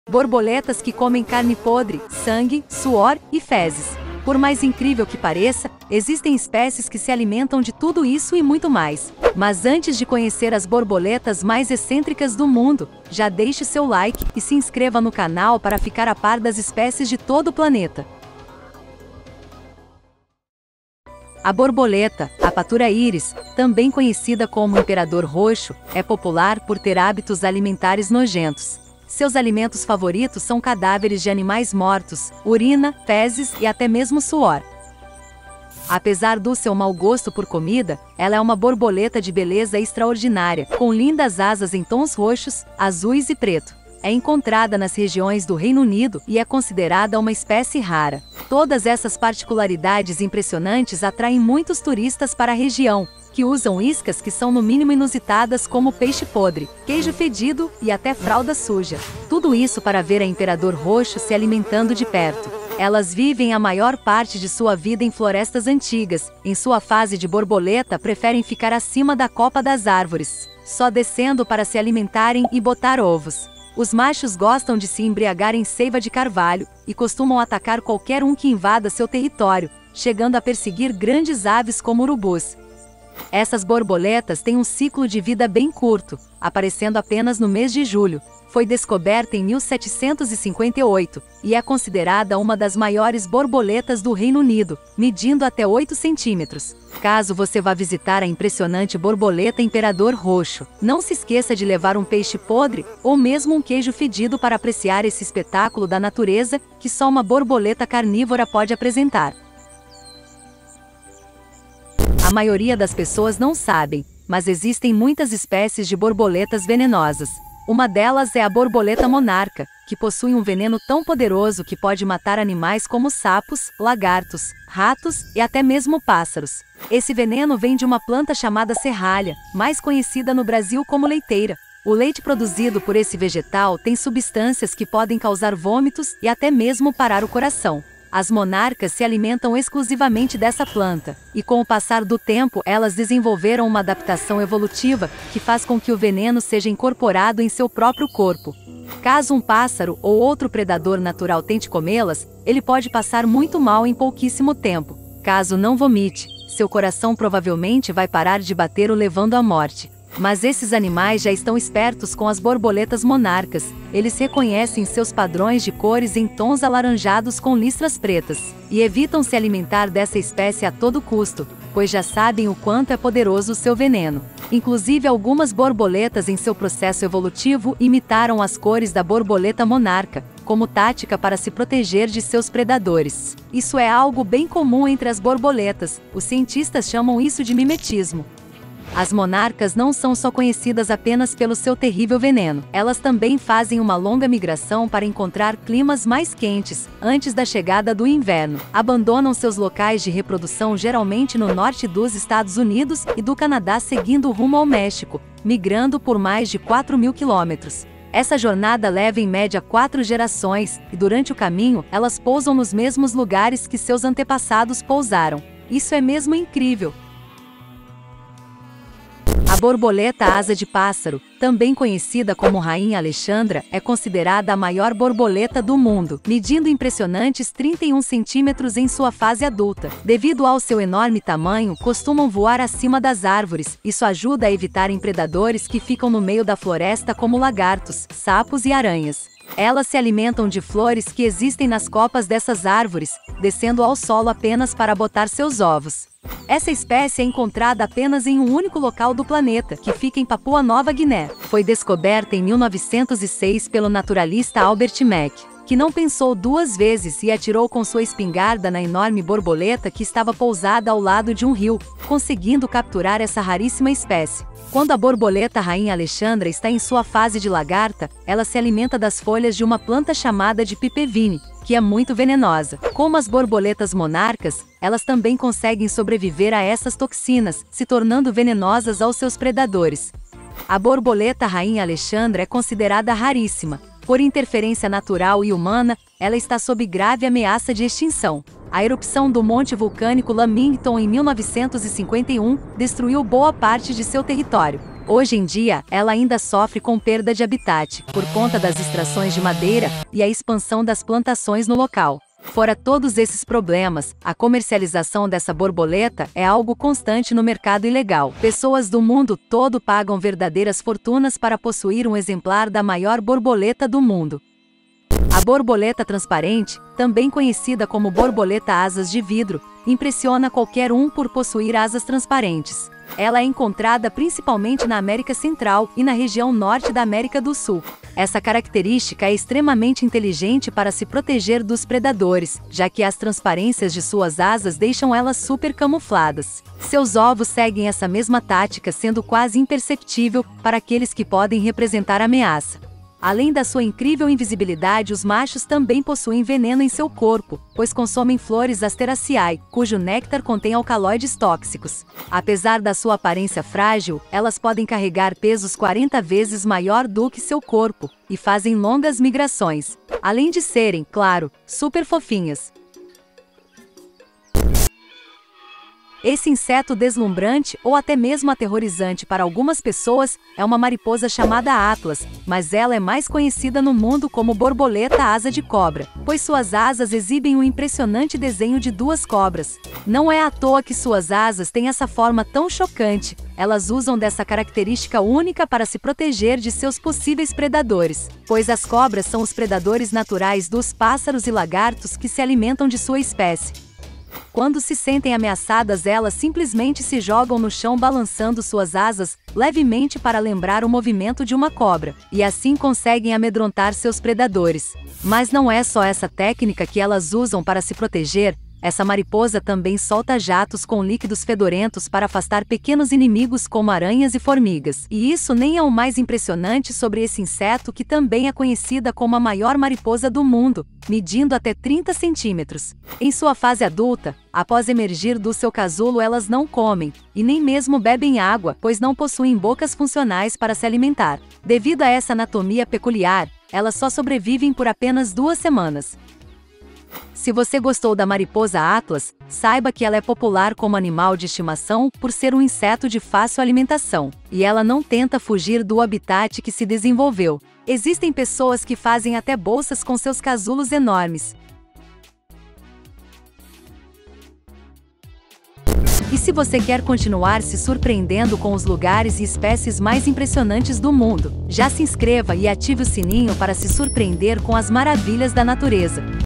Borboletas que comem carne podre, sangue, suor e fezes. Por mais incrível que pareça, existem espécies que se alimentam de tudo isso e muito mais. Mas antes de conhecer as borboletas mais excêntricas do mundo, já deixe seu like e se inscreva no canal para ficar a par das espécies de todo o planeta. A borboleta, a patura íris, também conhecida como imperador roxo, é popular por ter hábitos alimentares nojentos. Seus alimentos favoritos são cadáveres de animais mortos, urina, fezes e até mesmo suor. Apesar do seu mau gosto por comida, ela é uma borboleta de beleza extraordinária, com lindas asas em tons roxos, azuis e preto. É encontrada nas regiões do Reino Unido e é considerada uma espécie rara. Todas essas particularidades impressionantes atraem muitos turistas para a região, que usam iscas que são no mínimo inusitadas como peixe podre, queijo fedido e até fralda suja. Tudo isso para ver a imperador roxo se alimentando de perto. Elas vivem a maior parte de sua vida em florestas antigas. Em sua fase de borboleta, preferem ficar acima da copa das árvores, só descendo para se alimentarem e botar ovos. Os machos gostam de se embriagar em seiva de carvalho e costumam atacar qualquer um que invada seu território, chegando a perseguir grandes aves como urubus. Essas borboletas têm um ciclo de vida bem curto, aparecendo apenas no mês de julho. Foi descoberta em 1758 e é considerada uma das maiores borboletas do Reino Unido, medindo até 8 centímetros. Caso você vá visitar a impressionante borboleta imperador roxo, não se esqueça de levar um peixe podre ou mesmo um queijo fedido para apreciar esse espetáculo da natureza que só uma borboleta carnívora pode apresentar. A maioria das pessoas não sabem, mas existem muitas espécies de borboletas venenosas. Uma delas é a borboleta monarca, que possui um veneno tão poderoso que pode matar animais como sapos, lagartos, ratos e até mesmo pássaros. Esse veneno vem de uma planta chamada serralha, mais conhecida no Brasil como leiteira. O leite produzido por esse vegetal tem substâncias que podem causar vômitos e até mesmo parar o coração. As monarcas se alimentam exclusivamente dessa planta, e com o passar do tempo elas desenvolveram uma adaptação evolutiva que faz com que o veneno seja incorporado em seu próprio corpo. Caso um pássaro ou outro predador natural tente comê-las, ele pode passar muito mal em pouquíssimo tempo. Caso não vomite, seu coração provavelmente vai parar de bater o levando à morte. Mas esses animais já estão espertos com as borboletas monarcas. Eles reconhecem seus padrões de cores em tons alaranjados com listras pretas, e evitam se alimentar dessa espécie a todo custo, pois já sabem o quanto é poderoso o seu veneno. Inclusive, algumas borboletas em seu processo evolutivo imitaram as cores da borboleta monarca, como tática para se proteger de seus predadores. Isso é algo bem comum entre as borboletas. Os cientistas chamam isso de mimetismo. As monarcas não são só conhecidas apenas pelo seu terrível veneno. Elas também fazem uma longa migração para encontrar climas mais quentes, antes da chegada do inverno. Abandonam seus locais de reprodução geralmente no norte dos Estados Unidos e do Canadá seguindo rumo ao México, migrando por mais de 4.000 quilômetros. Essa jornada leva em média 4 gerações, e durante o caminho, elas pousam nos mesmos lugares que seus antepassados pousaram. Isso é mesmo incrível! A borboleta asa de pássaro, também conhecida como Rainha Alexandra, é considerada a maior borboleta do mundo, medindo impressionantes 31 centímetros em sua fase adulta. Devido ao seu enorme tamanho, costumam voar acima das árvores. Isso ajuda a evitarem predadores que ficam no meio da floresta como lagartos, sapos e aranhas. Elas se alimentam de flores que existem nas copas dessas árvores, descendo ao solo apenas para botar seus ovos. Essa espécie é encontrada apenas em um único local do planeta, que fica em Papua Nova Guiné. Foi descoberta em 1906 pelo naturalista Albert Mack, que não pensou duas vezes e atirou com sua espingarda na enorme borboleta que estava pousada ao lado de um rio, conseguindo capturar essa raríssima espécie. Quando a borboleta Rainha Alexandra está em sua fase de lagarta, ela se alimenta das folhas de uma planta chamada de pipevine, que é muito venenosa. Como as borboletas monarcas, elas também conseguem sobreviver a essas toxinas, se tornando venenosas aos seus predadores. A borboleta Rainha Alexandra é considerada raríssima. Por interferência natural e humana, ela está sob grave ameaça de extinção. A erupção do monte vulcânico Lamington em 1951 destruiu boa parte de seu território. Hoje em dia, ela ainda sofre com perda de habitat, por conta das extrações de madeira e a expansão das plantações no local. Fora todos esses problemas, a comercialização dessa borboleta é algo constante no mercado ilegal. Pessoas do mundo todo pagam verdadeiras fortunas para possuir um exemplar da maior borboleta do mundo. A borboleta transparente, também conhecida como borboleta asas de vidro, impressiona qualquer um por possuir asas transparentes. Ela é encontrada principalmente na América Central e na região norte da América do Sul. Essa característica é extremamente inteligente para se proteger dos predadores, já que as transparências de suas asas deixam elas super camufladas. Seus ovos seguem essa mesma tática, sendo quase imperceptível para aqueles que podem representar ameaça. Além da sua incrível invisibilidade, os machos também possuem veneno em seu corpo, pois consomem flores Asteraceae, cujo néctar contém alcaloides tóxicos. Apesar da sua aparência frágil, elas podem carregar pesos 40 vezes maior do que seu corpo, e fazem longas migrações, além de serem, claro, super fofinhas. Esse inseto deslumbrante, ou até mesmo aterrorizante para algumas pessoas, é uma mariposa chamada Atlas, mas ela é mais conhecida no mundo como borboleta asa de cobra, pois suas asas exibem um impressionante desenho de duas cobras. Não é à toa que suas asas têm essa forma tão chocante, elas usam dessa característica única para se proteger de seus possíveis predadores, pois as cobras são os predadores naturais dos pássaros e lagartos que se alimentam de sua espécie. Quando se sentem ameaçadas, elas simplesmente se jogam no chão balançando suas asas levemente para lembrar o movimento de uma cobra, e assim conseguem amedrontar seus predadores. Mas não é só essa técnica que elas usam para se proteger. Essa mariposa também solta jatos com líquidos fedorentos para afastar pequenos inimigos como aranhas e formigas. E isso nem é o mais impressionante sobre esse inseto, que também é conhecida como a maior mariposa do mundo, medindo até 30 centímetros. Em sua fase adulta, após emergir do seu casulo, elas não comem, e nem mesmo bebem água, pois não possuem bocas funcionais para se alimentar. Devido a essa anatomia peculiar, elas só sobrevivem por apenas 2 semanas. Se você gostou da mariposa Atlas, saiba que ela é popular como animal de estimação por ser um inseto de fácil alimentação, e ela não tenta fugir do habitat que se desenvolveu. Existem pessoas que fazem até bolsas com seus casulos enormes. E se você quer continuar se surpreendendo com os lugares e espécies mais impressionantes do mundo, já se inscreva e ative o sininho para se surpreender com as maravilhas da natureza.